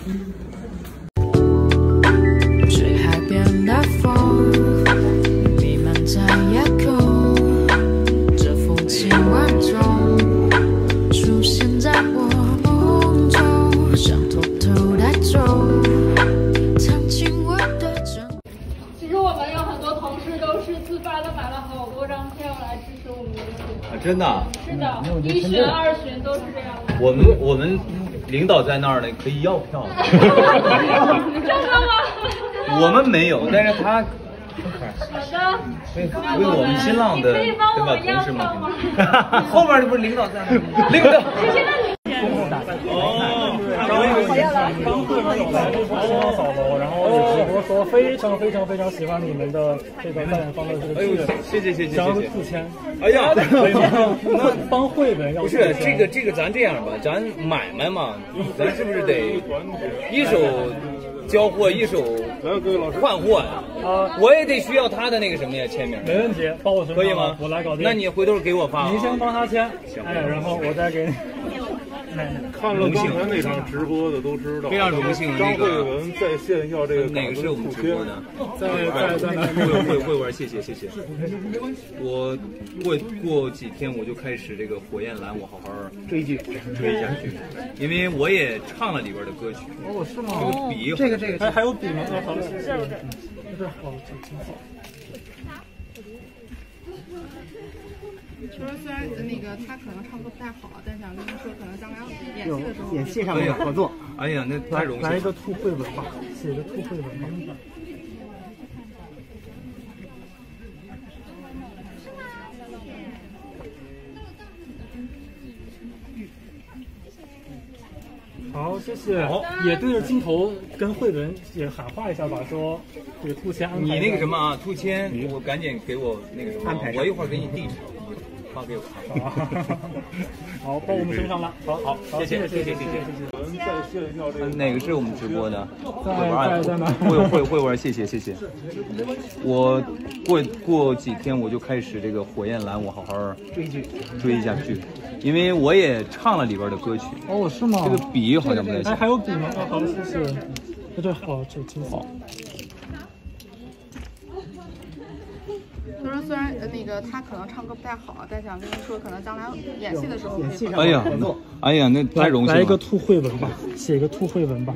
吹海边的风，弥漫在夜空，这风情万种，出现在我梦中，想偷偷带走，藏进我的枕。 其实我们有很多同事都是自发的买了好多张票来支持我们的节目。 真的？ 是的，一巡、二巡都是这样的。 我们领导在那儿呢，可以要票。 真的吗？ 我们没有，但是他。 好的。 为我们新浪的对吧同事们。后面不是领导在吗？领导。哦， 刚会们有来说嫂嫂，然后也直播说非常喜欢你们的这个代言方的这个剧， 谢谢， 想要付钱。 哎呀， 那帮绘本要不是这个咱这样吧，咱买卖嘛，咱是不是得一手交货一手换货呀？我也得需要他的那个什么呀签名。 没问题，帮我可以吗？ 我来搞定。 那你回头给我发。 您先帮他签，然后我再给你。 看了刚才那场直播的都知道， 非常荣幸。 张慧文在线要这个哪个是我们直播的？ 在哪？ 会玩，谢谢。我过几天我就开始这个火焰蓝，我好好追一下剧，因为我也唱了里边的歌曲。 哦，是吗？ 这个笔，这个还有笔吗？好，这好，挺好。 说虽然那个他可能唱歌不太好，但想跟他说，可能将来演戏的时候， 演戏上面合作。 哎呀，那太荣幸了。 来一个兔绘本吧，写个兔绘本吧。好，谢谢。也对着镜头跟慧文也喊话一下吧，说这个兔签安排。 你那个什么啊，兔签，我赶紧给我那个什么，我一会儿给你地址，发给我。 好，包我们身上了。好， 谢谢。哪个是我们直播的？ 在哪？ 会玩，谢谢。我过几天我就开始这个火焰蓝，我好好追一下剧，因为我也唱了里边的歌曲。 哦，是吗？ 这个笔好像不太行。 还有笔吗？好，谢谢。这好，这挺好。 他说虽然那个他可能唱歌不太好，但想跟他说，可能将来演戏的时候演戏上哎呀，那太荣幸了。 来一个兔绘文吧，写一个兔绘文吧。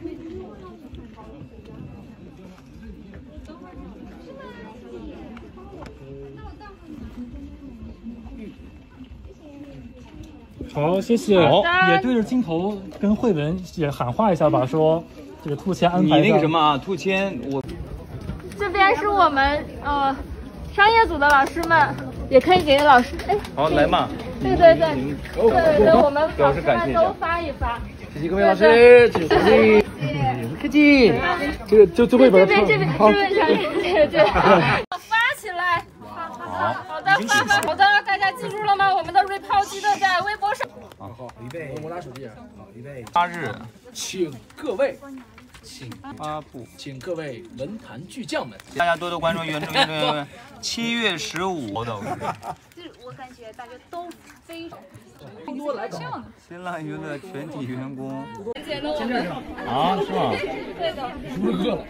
好，谢谢。也对着镜头跟慧文也喊话一下吧，说这个兔签安排。 你那个什么啊，兔签我。 这边是我们商业组的老师们，也可以给老师好来嘛。 对，我们老师们都发一发。 谢谢各位老师，谢谢，客气。 这个就最后一本。 这边对。发起来。好的，好的，大家记住了吗？我们的瑞泡记得在微博上。 好，预备，我拿手机。好，预备。 8日， 请各位发布， 请各位文坛巨匠们， 大家多多关注原著7月15的。 就是我感觉大家都非常多来搞。 新浪娱乐全体员工。 见了我们啊，是吗？ 对的。 输了一个了。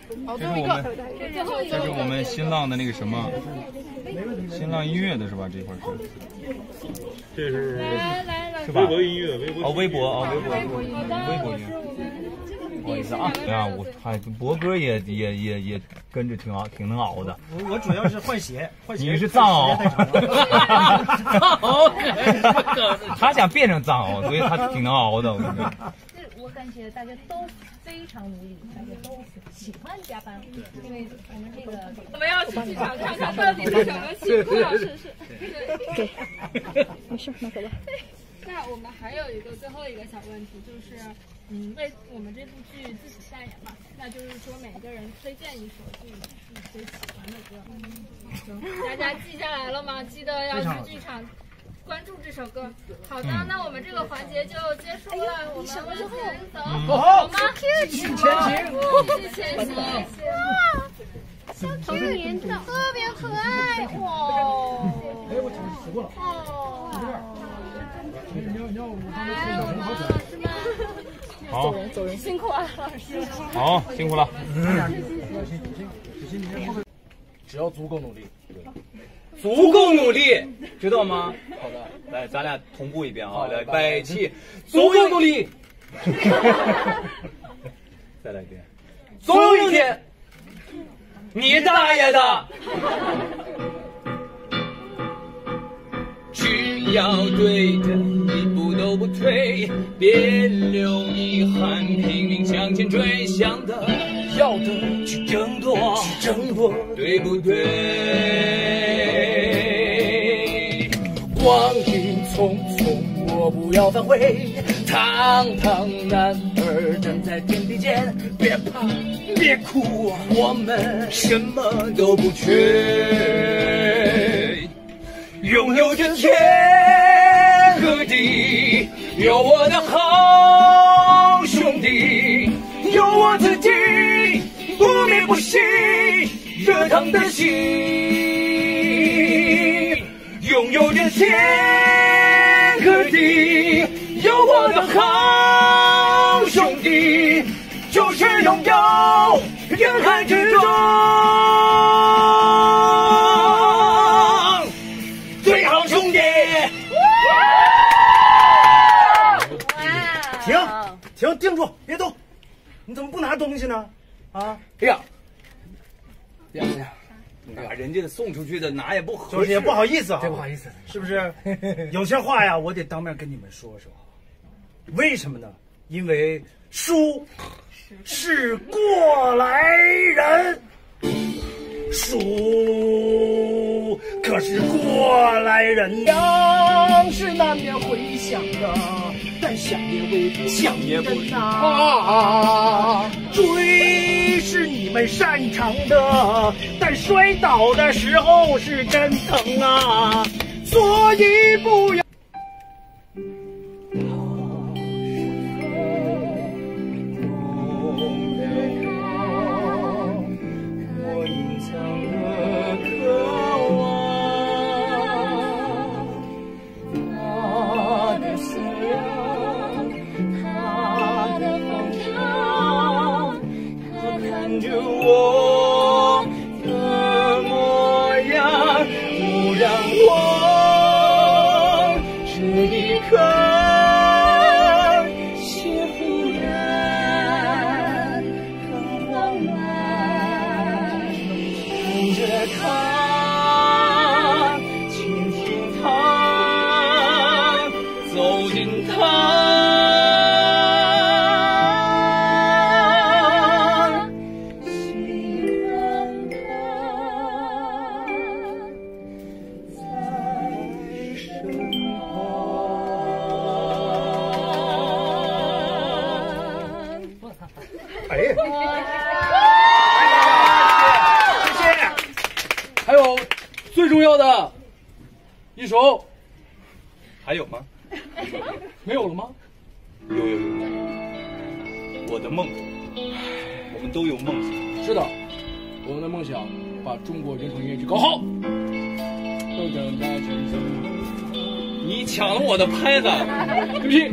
这是我们新浪的那个什么，新浪音乐的是吧？这块是。 这是是吧？ 微博音乐， 微博音乐。不好意思啊，对啊，我博哥也跟着挺能熬的。 我主要是换鞋， 你是藏獒，他想变成藏獒，所以他挺能熬的。 我感觉大家都非常努力，大家都喜欢加班，因为我们这个我们要去剧场看看到底是什么情况。是。对， 没事，那走吧。 那我们还有最后一个小问题，就是为我们这部剧自己代言嘛，那就是说每个人推荐一首自己最喜欢的歌。大家记下来了吗？记得要去剧场关注这首歌。好的，那我们这个环节就结束了，我们往前走，好吗？继续前行。哇，小童年的特别可爱哇！ 哎，我洗过了。 哦。 你要， 哎，我们老师们。 好， 走人，辛苦啊，老师。 好，辛苦了。 只要足够努力， 足够努力，知道吗？ 好的， 来，咱俩同步一遍啊！来， 拜摆起， 总有努力， 再来一遍。 总有一天， 你大爷的！只要对的，一步都不退，别留遗憾，拼命向前追，想的要的去争夺，对不对？ 光阴匆匆，我不要反悔。堂堂男儿站在天地间，别怕，别哭， 我们什么都不缺，拥有着天和地，有我的好兄弟，有我自己，不灭不息，热烫的心，拥有着天和地，有我的好兄弟，就是拥有人海之中最好兄弟。 停，定住，别动！你怎么不拿东西呢？啊！ 哎呀， 拿人家送出去的拿也不合适， 就是也不好意思啊， 这不好意思， 是不是？有些话呀，我得当面跟你们说说。为什么呢？因为书是过来人，书可是过来人。 想是难免会想的，但想也未必， 想也不追是你们擅长的，但摔倒的时候是真疼啊，所以不要。我隐藏的渴望，他的思量，他的方向，他看着我的模样，不让我这一刻心忽然很慌乱，看着他倾听他走进他喜欢他在身旁。哎，谢谢。 还有最重要的一首， 还有吗？ 没有了吗？ 有，我的梦，我们都有梦想。 是的，我们的梦想把中国原创音乐剧搞好。 你抢了我的拍子， 对不起。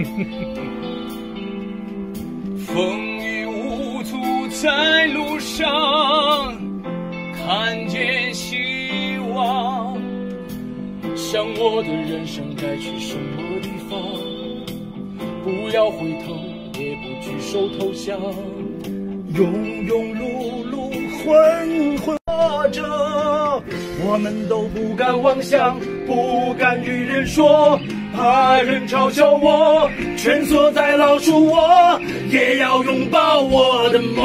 风雨无阻在路上，看见希望。 想我的人生该去什么地方？不要回头，也不举手投降。 庸庸碌碌，浑浑活着，我们都不敢妄想，不敢与人说，怕人嘲笑我，蜷缩在老鼠窝，也要拥抱我的梦。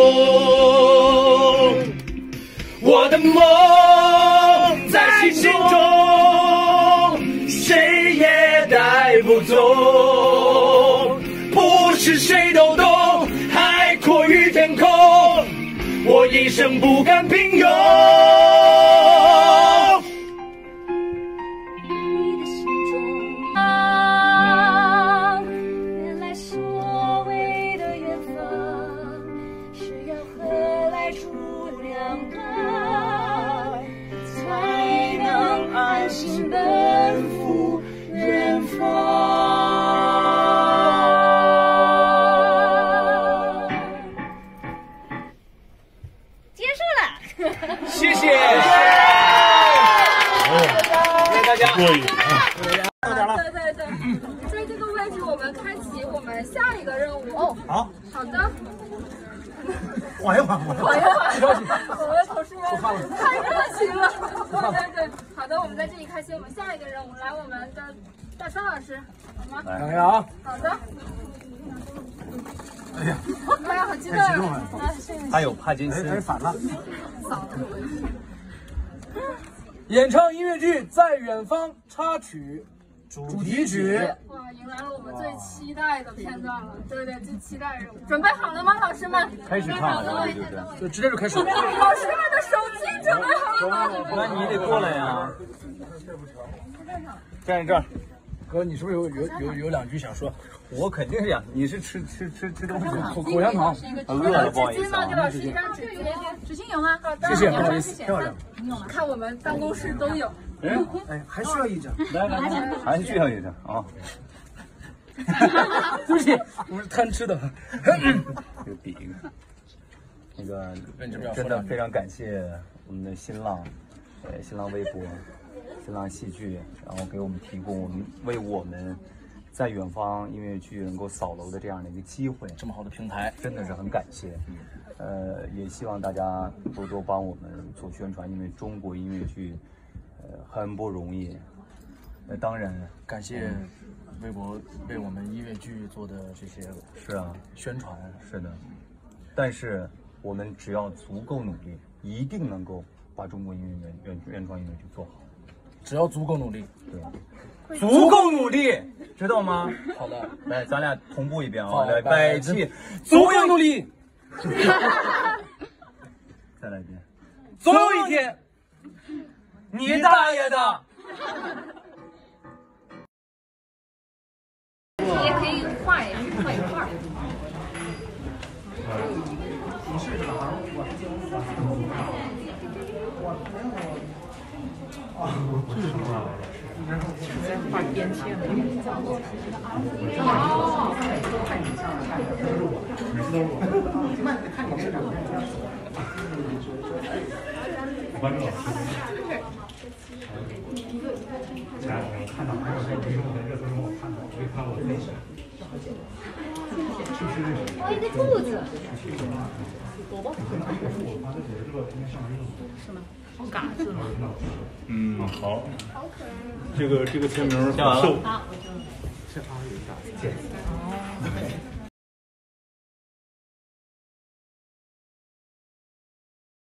我的梦在心中，谁也带不走，不是谁都懂，海阔于天空，我一生不甘平庸。 你的心中原来所谓的远方，是要何来出两端，才能安心奔赴远方。 过瘾啊！ 对对对，在这个位置我们开启我们下一个任务。哦， 好， 好的。 缓一缓， 缓一缓，我们同事们太热情了。对对对，好的，我们在这里开启我们下一个任务。来，我们的大山老师，好吗？ 来啊！ 好的。 哎呀， 哎呀，好激动啊！ 还有帕金森。 反了。 演唱音乐剧《在远方》插曲主题曲。 哇，迎来了我们最期待的片段了。对对，最期待任务。准备好了吗，老师们？ 开始唱了，对对对，就直接就开始。 老师们的手机准备好了吗？ 那你得过来呀。站这儿。哥，你是不是有两句想说？我肯定是呀，你是吃东西，口香糖，饿了，不好意思啊。 给老师一张纸巾，纸巾有吗？好的， 谢谢，不好意思，漂亮。 看我们办公室都有。 哎，还需要一张。 来，还需要一张啊。对不起，我是贪吃的。这个比一个，那个真的非常感谢我们的新浪，新浪微博。新浪戏剧，然后给我们提供为我们在远方音乐剧能够扫楼的这样的一个机会，这么好的平台，真的是很感谢。也希望大家多多帮我们做宣传，因为中国音乐剧，很不容易。当然感谢微博为我们音乐剧做的这些是啊宣传，是的。但是我们只要足够努力，一定能够把中国音乐原创音乐剧做好。只要足够努力，对，足够努力，知道吗？好的，来，咱俩同步一遍啊！来，百气，足够努力。再来一遍，总有一天，你大爷的！ 你也可以画一画。 在画边线了。 关注老师。前两天看到还有在微博的热搜中，我看到，我一看我内心。 哦，一个兔子。 是吗？好嘎是吗？ 嗯，好。这个签名很瘦。 好，我就。